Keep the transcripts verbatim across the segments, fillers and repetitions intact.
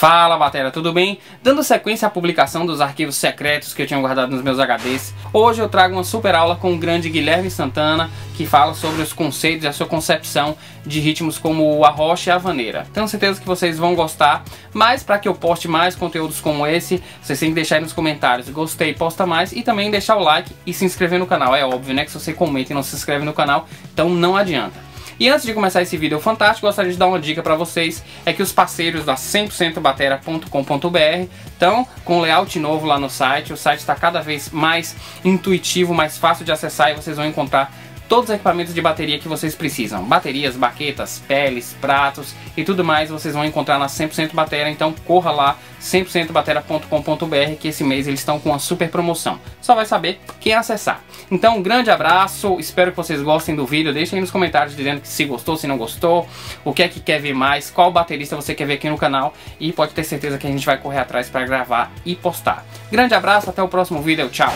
Fala batera, tudo bem? Dando sequência à publicação dos arquivos secretos que eu tinha guardado nos meus H Ds, hoje eu trago uma super aula com o grande Guilherme Santana, que fala sobre os conceitos e a sua concepção de ritmos como a rocha e a vaneira. Tenho certeza que vocês vão gostar, mas para que eu poste mais conteúdos como esse, vocês têm que deixar aí nos comentários gostei, posta mais, e também deixar o like e se inscrever no canal. É óbvio, né, que se você comenta e não se inscreve no canal, então não adianta. E antes de começar esse vídeo fantástico, gostaria de dar uma dica para vocês, é que os parceiros da cem por cento batera ponto com ponto br estão com layout novo lá no site. O site está cada vez mais intuitivo, mais fácil de acessar, e vocês vão encontrar todos os equipamentos de bateria que vocês precisam. Baterias, baquetas, peles, pratos e tudo mais vocês vão encontrar na cem por cento Batera. Então corra lá, cem por cento batera ponto com ponto br, que esse mês eles estão com uma super promoção. Só vai saber quem acessar. Então um grande abraço, espero que vocês gostem do vídeo. Deixem aí nos comentários dizendo que se gostou, se não gostou, o que é que quer ver mais, qual baterista você quer ver aqui no canal, e pode ter certeza que a gente vai correr atrás para gravar e postar. Grande abraço, até o próximo vídeo, tchau!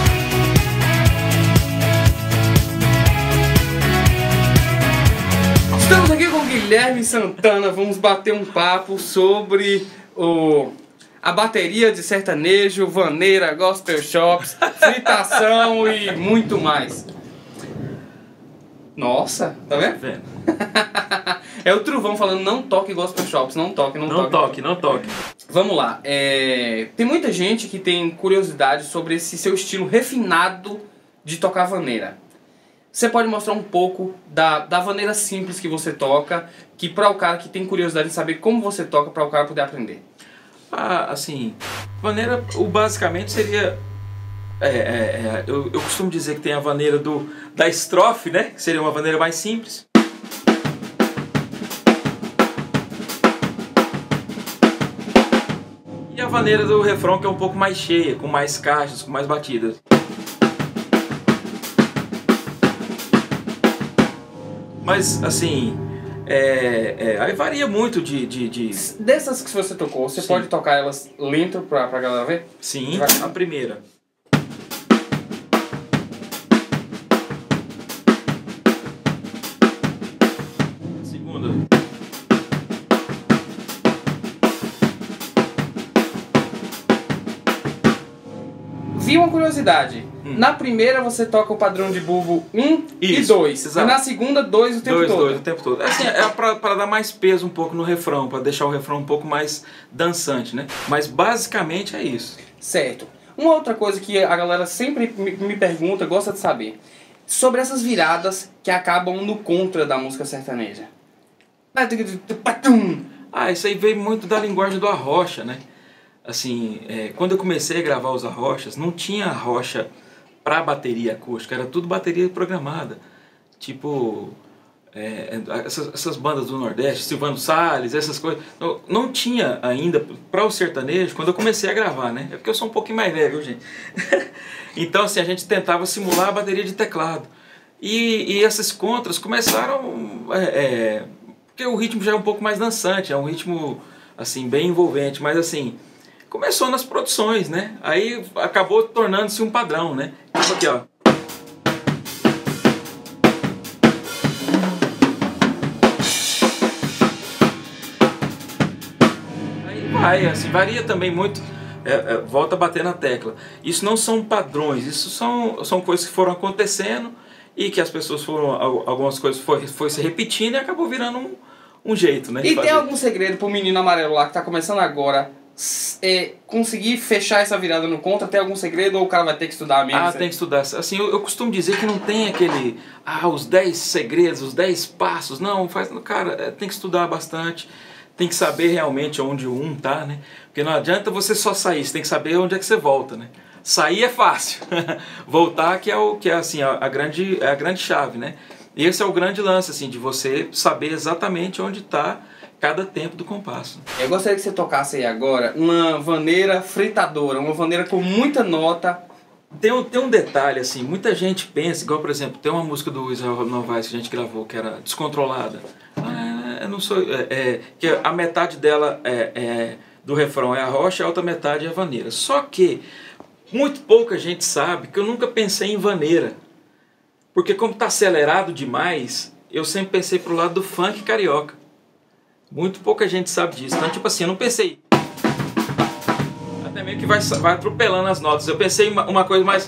Estamos aqui com o Guilherme Santana, vamos bater um papo sobre o, a bateria de sertanejo, vaneira, gospel shops, fritação e muito mais. Nossa, tá vendo? É o Truvão falando, não toque gospel shops, não toque, não, não toque. Não toque, não toque. Vamos lá, é... tem muita gente que tem curiosidade sobre esse seu estilo refinado de tocar vaneira. Você pode mostrar um pouco da, da vaneira simples que você toca, que para o cara que tem curiosidade de saber como você toca, para o cara poder aprender? Ah, assim, vaneira, o basicamente seria, é, é, é, eu, eu costumo dizer que tem a vaneira do, da estrofe, né, que seria uma vaneira mais simples. E a vaneira do refrão, que é um pouco mais cheia, com mais caixas, com mais batidas. Mas, assim, é, é, aí varia muito de, de, de... Dessas que você tocou, você Sim. pode tocar elas lento pra, pra galera ver? Sim, a primeira. A segunda. Vi uma curiosidade. Hum. Na primeira você toca o padrão de bulbo um e dois. E na segunda, dois o tempo dois, todo. dois o tempo todo. Assim, é pra, pra dar mais peso um pouco no refrão, pra deixar o refrão um pouco mais dançante, né? Mas basicamente é isso. Certo. Uma outra coisa que a galera sempre me, me pergunta, gosta de saber, sobre essas viradas que acabam no contra da música sertaneja. Ah, isso aí veio muito da linguagem do arrocha, né? Assim, é, quando eu comecei a gravar os arrochas, não tinha arrocha para bateria acústica, era tudo bateria programada. Tipo, é, essas, essas bandas do Nordeste, Silvano Salles, essas coisas. Não, não tinha ainda para o sertanejo quando eu comecei a gravar, né? É porque eu sou um pouquinho mais velho, gente. Então, assim, a gente tentava simular a bateria de teclado. E, e essas contras começaram... É, é, porque o ritmo já é um pouco mais dançante, é um ritmo, assim, bem envolvente, mas assim... Começou nas produções, né? Aí acabou tornando-se um padrão, né? Tipo aqui, ó. Aí vai, assim, varia também muito, é, é, volta a bater na tecla. Isso não são padrões, isso são, são coisas que foram acontecendo e que as pessoas foram, algumas coisas foi, foi se repetindo e acabou virando um, um jeito, né? E tem algum segredo pro menino amarelo lá que tá começando agora? É, conseguir fechar essa virada no contra, tem algum segredo ou o cara vai ter que estudar mesmo? Ah, tem que estudar. Assim, eu, eu costumo dizer que não tem aquele, ah, os dez segredos, os dez passos. Não, faz, cara, tem que estudar bastante, tem que saber realmente onde o um tá, né? Porque não adianta você só sair, você tem que saber onde é que você volta, né? Sair é fácil, voltar que é o que é assim a, a grande é a grande chave, né? E esse é o grande lance, assim, de você saber exatamente onde está cada tempo do compasso. Eu gostaria que você tocasse aí agora uma vaneira fritadora, uma vaneira com muita nota. Tem um, tem um detalhe, assim, muita gente pensa, igual por exemplo, tem uma música do Israel Novaes que a gente gravou, que era Descontrolada. Ah, eu não sou... É, é, que a metade dela é, é, do refrão é a rocha, a outra metade é a vaneira. Só que muito pouca gente sabe que eu nunca pensei em vaneira. Porque como está acelerado demais, eu sempre pensei pro lado do funk carioca. Muito pouca gente sabe disso. Então, tipo assim, eu não pensei meio que vai, vai atropelando as notas. Eu pensei em uma, uma coisa mais...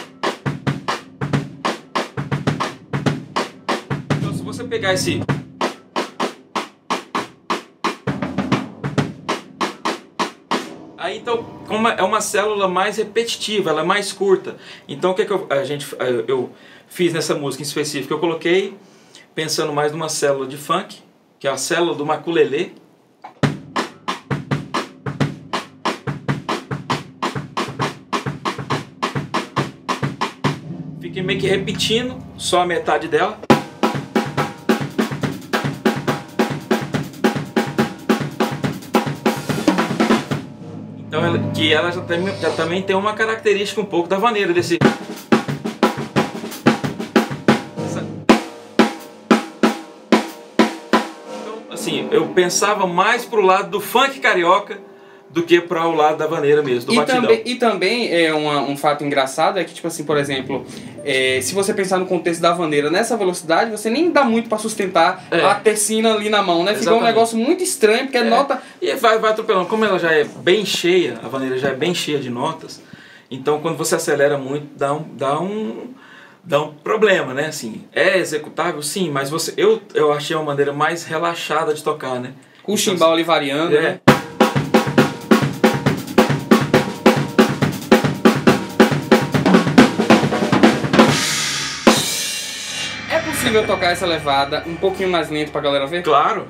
Então se você pegar esse... Aí então, como é uma célula mais repetitiva, ela é mais curta. Então o que, que eu, a gente, eu fiz nessa música em específico? Eu coloquei, pensando mais numa célula de funk, que é a célula do maculelê. Fiquei meio que repetindo só a metade dela. Então, ela, que ela já, tem, já também tem uma característica um pouco da vaneira desse... Essa... Então, assim, eu pensava mais pro lado do funk carioca do que para o lado da vaneira mesmo, do e batidão. Também, e também é uma, um fato engraçado é que, tipo assim, por exemplo, é, se você pensar no contexto da vaneira, nessa velocidade, você nem dá muito para sustentar é. a tercina ali na mão, né? Fica Exatamente. um negócio muito estranho, porque é. nota... E vai, vai atropelando. Como ela já é bem cheia, a vaneira já é bem cheia de notas, então quando você acelera muito, dá um... Dá um dá um problema, né? Assim, é executável, sim, mas você, eu, eu achei uma maneira mais relaxada de tocar, né? Com o chimbal ali variando, é. né? É possível tocar essa levada um pouquinho mais lento pra galera ver? Claro!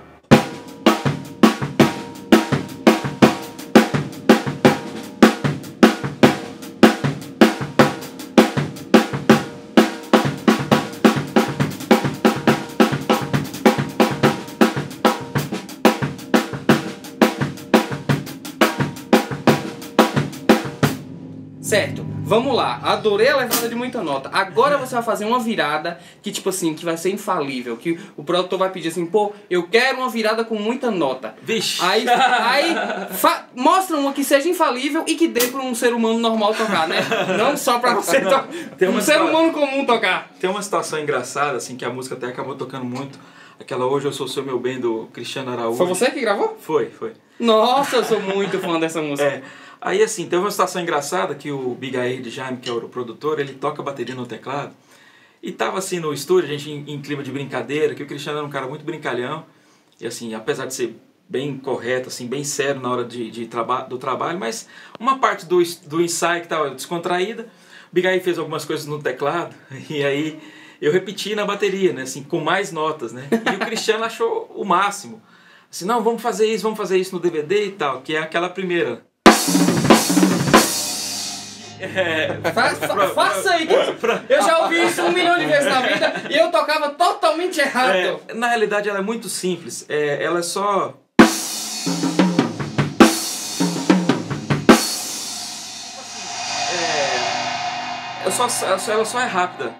Certo, vamos lá, adorei a levada de muita nota. Agora você vai fazer uma virada que, tipo assim, que vai ser infalível. Que o produtor vai pedir assim, pô, eu quero uma virada com muita nota. Vixe! Aí, aí mostra uma que seja infalível e que dê pra um ser humano normal tocar, né? Não só pra você tocar, um uma ser humano comum tocar. Tem uma situação engraçada, assim, que a música até acabou tocando muito. Aquela Hoje Eu Sou Seu Meu Bem, do Cristiano Araújo. Foi você que gravou? Foi, foi. Nossa, eu sou muito fã dessa música. É. Aí assim, teve uma situação engraçada que o Bigair de Jaime, que é o produtor, ele toca bateria no teclado. E tava assim no estúdio, a gente em, em clima de brincadeira, que o Cristiano era um cara muito brincalhão. E assim, apesar de ser bem correto, assim, bem sério na hora de, de traba do trabalho, mas uma parte do, do ensaio que tava descontraída, o Bigair fez algumas coisas no teclado, e aí eu repeti na bateria, né, assim, com mais notas, né. E o Cristiano achou o máximo. Assim, não, vamos fazer isso, vamos fazer isso no D V D e tal, que é aquela primeira. É, fa fa faça aí, que eu já ouvi isso um milhão de vezes na vida e eu tocava totalmente errado. É, na realidade ela é muito simples, é, ela é só... É, eu só, ela só é rápida.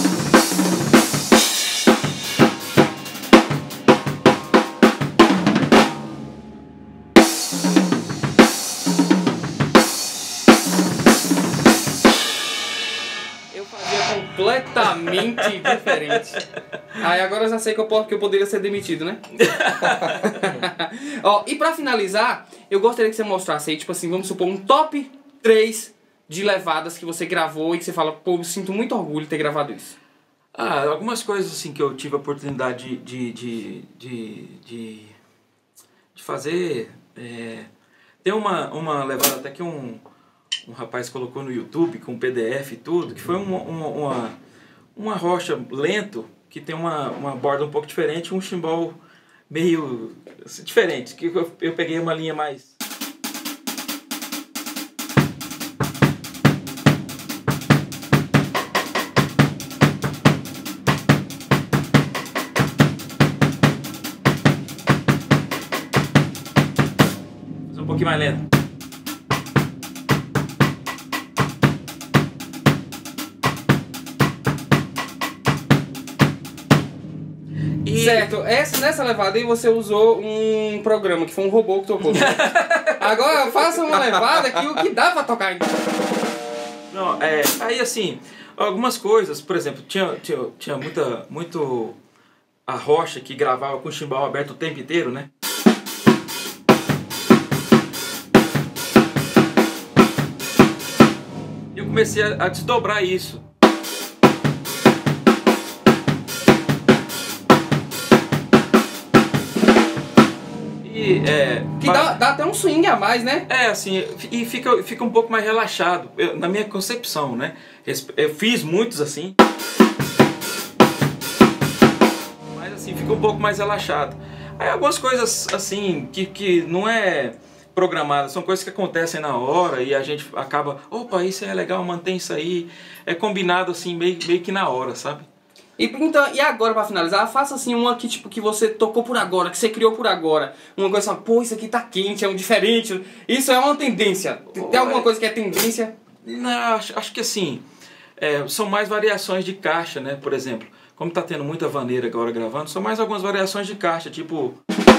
Completamente diferente. Aí agora eu já sei que eu, posso, que eu poderia ser demitido, né? Ó, e pra finalizar, eu gostaria que você mostrasse aí, tipo assim, vamos supor, um top três de levadas que você gravou e que você fala, pô, eu sinto muito orgulho de ter gravado isso. Ah, algumas coisas assim que eu tive a oportunidade de, de, de, de, de fazer. É, tem uma, uma levada até que um... um rapaz colocou no YouTube com P D F e tudo, que foi uma, uma, uma, uma rocha lento, que tem uma, uma borda um pouco diferente, um chimbal meio assim, diferente, que eu, eu peguei uma linha mais... um pouquinho mais lento. Certo, essa, nessa levada aí você usou um programa que foi um robô que tocou. Agora faça uma levada que o que dá pra tocar então. Não, é, aí assim, algumas coisas, por exemplo, tinha, tinha, tinha muita, muito a rocha que gravava com o chimbal aberto o tempo inteiro, né? comecei a, a desdobrar isso. E, é, que dá, dá até um swing a mais, né? É, assim, e fica, fica um pouco mais relaxado, eu, na minha concepção, né? Eu fiz muitos assim, mas assim, fica um pouco mais relaxado. Aí algumas coisas assim, que, que não é programada, são coisas que acontecem na hora e a gente acaba, opa, isso é legal, mantém isso aí. É combinado assim, meio, meio que na hora, sabe? E, então, e agora, pra finalizar, faça assim uma que, tipo, que você tocou por agora, que você criou por agora. Uma coisa assim, pô, isso aqui tá quente, é um diferente. Isso é uma tendência. Tem alguma coisa que é tendência? Não, acho, acho que assim, é, são mais variações de caixa, né? Por exemplo, como tá tendo muita vaneira agora gravando, são mais algumas variações de caixa, tipo...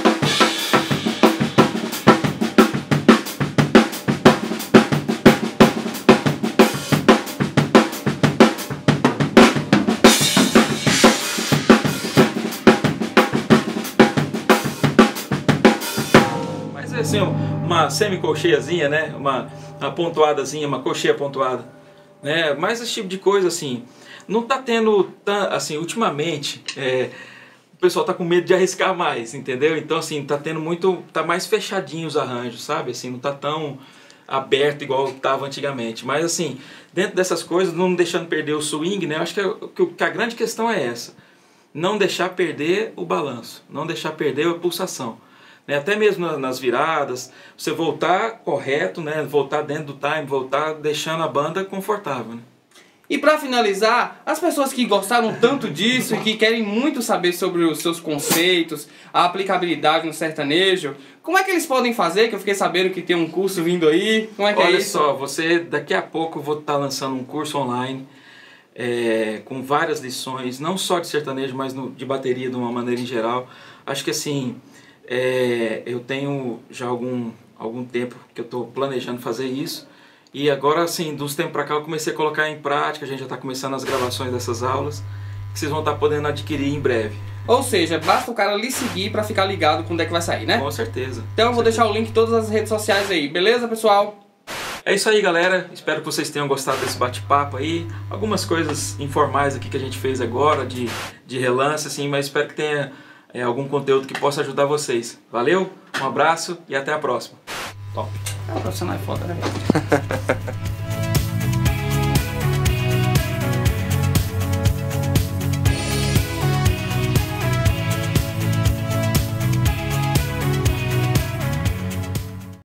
Assim, uma semi-colcheiazinha, né? Uma, uma pontuadazinha, uma colcheia pontuada, né? Mas esse tipo de coisa, assim, não tá tendo, assim, ultimamente, é, o pessoal tá com medo de arriscar mais, entendeu? Então, assim, tá tendo muito, tá mais fechadinho os arranjos, sabe? Assim, não tá tão aberto igual tava antigamente. Mas, assim, dentro dessas coisas, não deixando perder o swing, né? Eu acho que a, que a grande questão é essa. Não deixar perder o balanço, não deixar perder a pulsação. Até mesmo nas viradas, você voltar correto, né? Voltar dentro do time, voltar deixando a banda confortável. Né? E para finalizar, as pessoas que gostaram tanto disso e que querem muito saber sobre os seus conceitos, a aplicabilidade no sertanejo, como é que eles podem fazer? Que eu fiquei sabendo que tem um curso vindo aí. Como é que Olha é isso? Olha só, você daqui a pouco eu vou estar lançando um curso online é, com várias lições, não só de sertanejo, mas no, de bateria de uma maneira em geral. Acho que assim... É, eu tenho já algum, algum tempo que eu estou planejando fazer isso e agora, assim, dos tempos para cá eu comecei a colocar em prática, a gente já está começando as gravações dessas aulas que vocês vão estar podendo adquirir em breve. Ou seja, basta o cara lhe seguir para ficar ligado quando é que vai sair, né? Com certeza. Então eu vou certeza. deixar o link em todas as redes sociais aí, beleza, pessoal? É isso aí, galera. Espero que vocês tenham gostado desse bate-papo aí. Algumas coisas informais aqui que a gente fez agora, de, de relance, assim, mas espero que tenha É, algum conteúdo que possa ajudar vocês. Valeu, um abraço e até a próxima. Top. É um profissional foda, né?